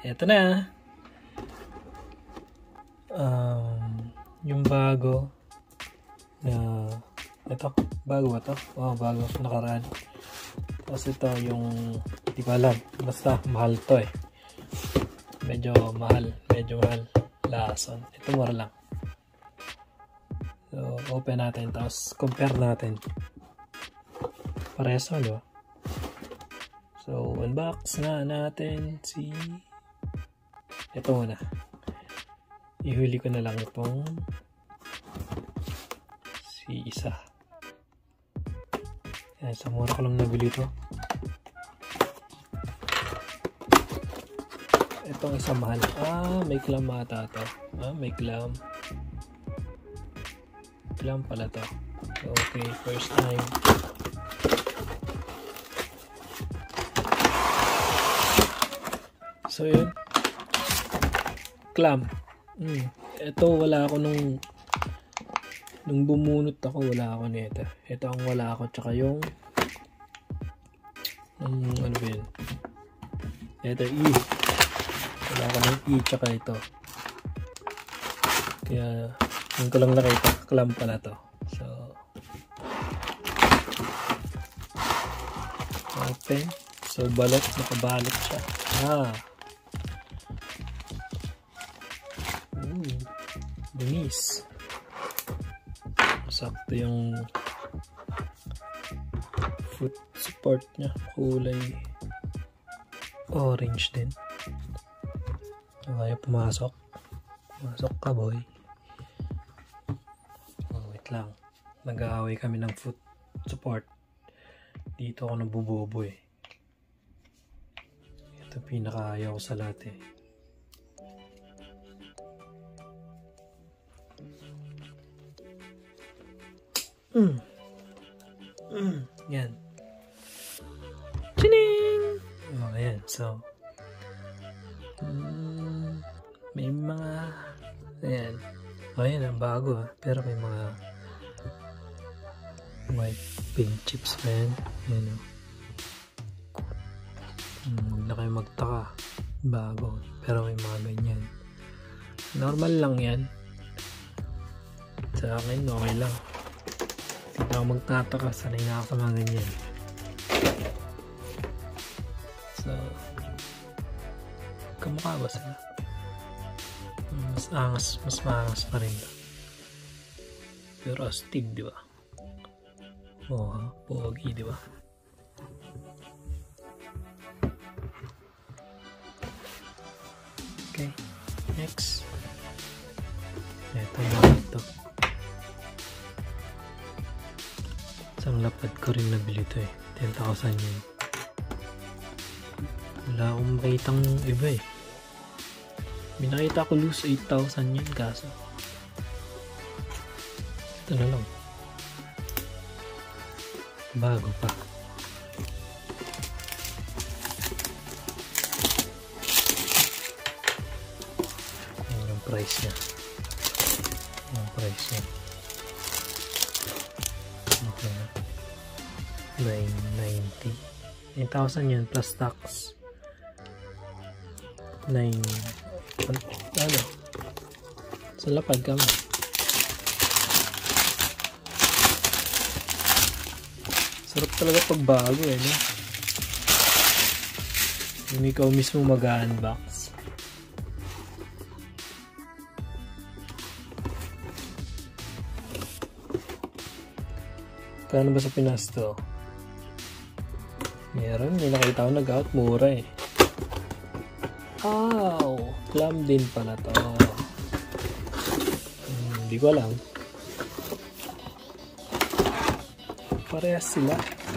Eto na. Yung bago na ito, bago ba to? Oh, bago nakaraan. Tapos ito yung hindi ko alam, basta mahal to eh. Medyo mahal Lason. Ito mura lang. So open natin, tapos compare natin. Parehas di ba? So unbox na natin si ito muna. Ihuli ko na lang itong si isa. Yan, sa mura ko lang nabili ito. Itong isa mahal. May clam ata ito. May clam. Clam pala to. Okay, first time. So yun. Clam. Ito wala ako nung bumunot ako, wala ako nito. Ito ang wala ako, tsaka yung ano ba yun? Ito wala ako ng tsaka ito. Kaya yung ko lang nakita, clam pala to. So open. So balot, nakabalot siya. Denise. Sakto yung foot support niya. Kulay orange din. Kaya pumasok. Pumasok ka, boy. Wait lang. Nag-aaway kami ng foot support. Dito ako nabubobo eh. Ito pinakaayaw sa lahat eh. Yan. Chining! Ayan. So, may mga ayan. Ayan, ang bago pero may mga white paint chips pa yan. Ayan o. Huwag na kayo magtaka. Bago. Pero may mga ganyan. Normal lang yan. Sa akin, okay lang. Hindi na ako magtataka. Sanay na ako sa mga ganyan. So, kamukha ba sila? Mas maangas pa rin. Pero astig, di ba? Pogi, di ba? Okay, next. Ito na ito. Isang lapad ko rin nabili ito eh. 10,000 yun. Wala akong makitang iba eh. Binakita ko loose 8,000 yun kaso. Ito na lang. Bago pa. Ayan yung price niya. Yung price niya. Okay na. 990. 9,000 yun plus tax. 9 ano? Sa lapad kami. Sarap talaga pag bago eh, no? Yung ikaw mismo mag-unbox. Kano ba sa Pinas to? Meron, may nakita ko nag-out mura eh. Clam din pala to. Hindi ko alam. Parehas sila.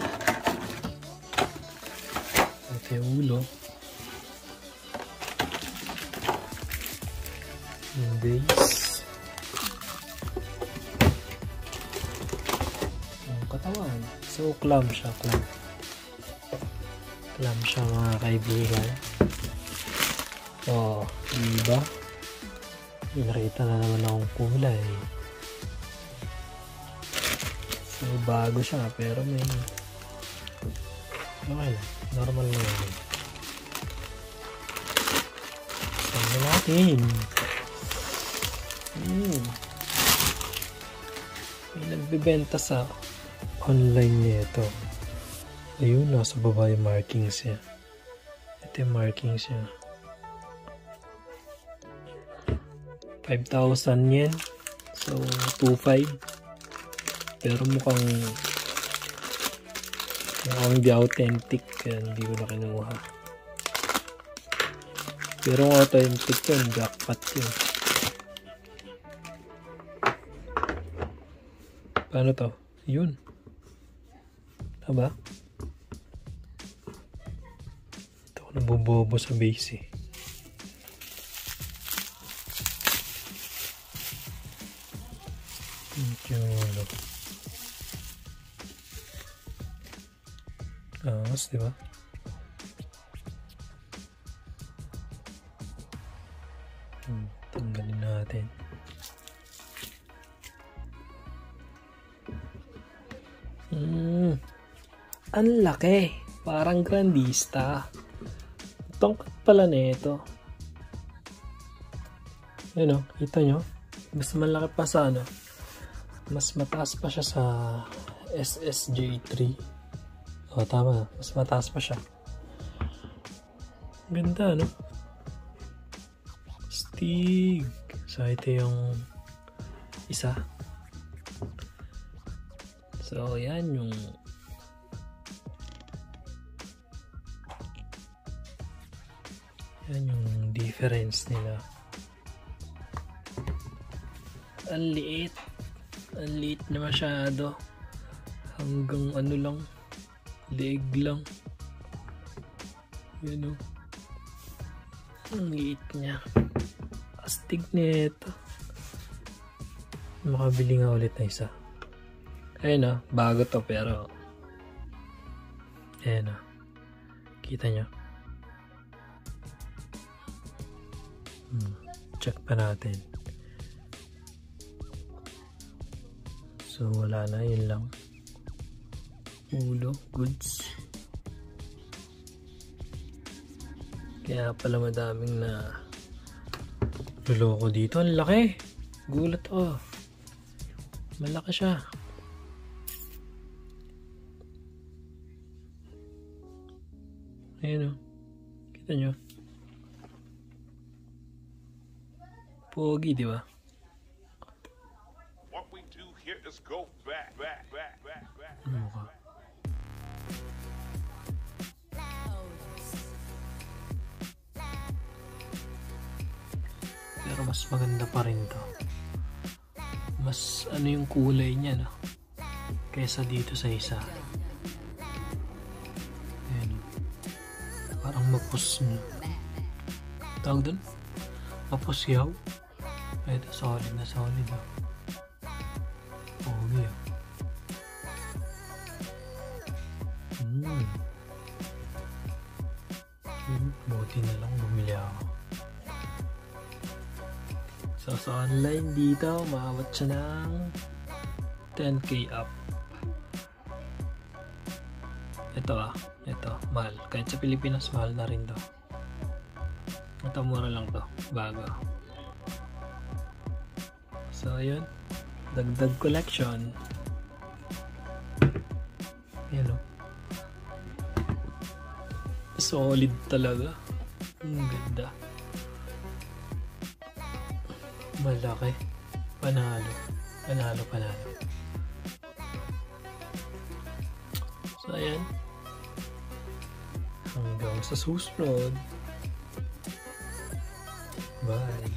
Ito yung ulo. Yung base. Yung katawan. So, clam siya. Clam siya mga kaibigan. Diba? Nakita na naman akong kulay. So, bago siya pero may okay lang. Normal lang yun. natin. May nagbebenta sa online nito. Ayun, nasa baba yung markings niya. Ito yung markings niya. 5,000 yen. So, 2,500. Pero mukhang hindi authentic. Kaya hindi ko na kinuha. Pero kung authentic yun, jackpot yun. Paano to? Yun. Diba? Ito ako nabobobo sa base eh. Angas, diba? Tanggalin natin. Ang laki. Parang grandista. Tongkat pala nito. Yun o, kita nyo? Mas malaki pa sa ano. Mas mataas pa siya sa SSJ3. O, tama. Mas mataas pa siya. Ganda, no? Stig. So, ito yung isa. So, yan yung difference nila. Ang liit. Ang liit na masyado. Hanggang ano lang. Leg lang. Yun o. Ang liit niya. Astig nito. Makabili nga ulit na isa. Ayun o. Bago to pero ayun o. Kita nyo? Check pa natin. So wala na. Yun lang. Ulo. Goods. Kaya pala madaming na luloko dito. Ang laki. Gulat ako. Malaki siya. Ayan o. Kita nyo. Pogi, di ba? What we do here is go back. Ano ka? Pero mas maganda pa rin to. Mas ano yung kulay niya, no? Kaysa dito sa isa. Ayan. Parang mapus niya. Tawag dun? Mapusyaw? Ito, solid na solid. Pogi, oh. Buti na lang bumili ako. So, sa online dito, maabot siya ng 10k up. Ito, mahal. Kahit sa Pilipinas, mahal na rin to. Ito, mura lang to. Bago. So, ayun. Dagdag collection. Ayan o. Solid talaga. Ang ganda. Malaki. Panalo. So, ayan. Hanggang sa susunod. Bye.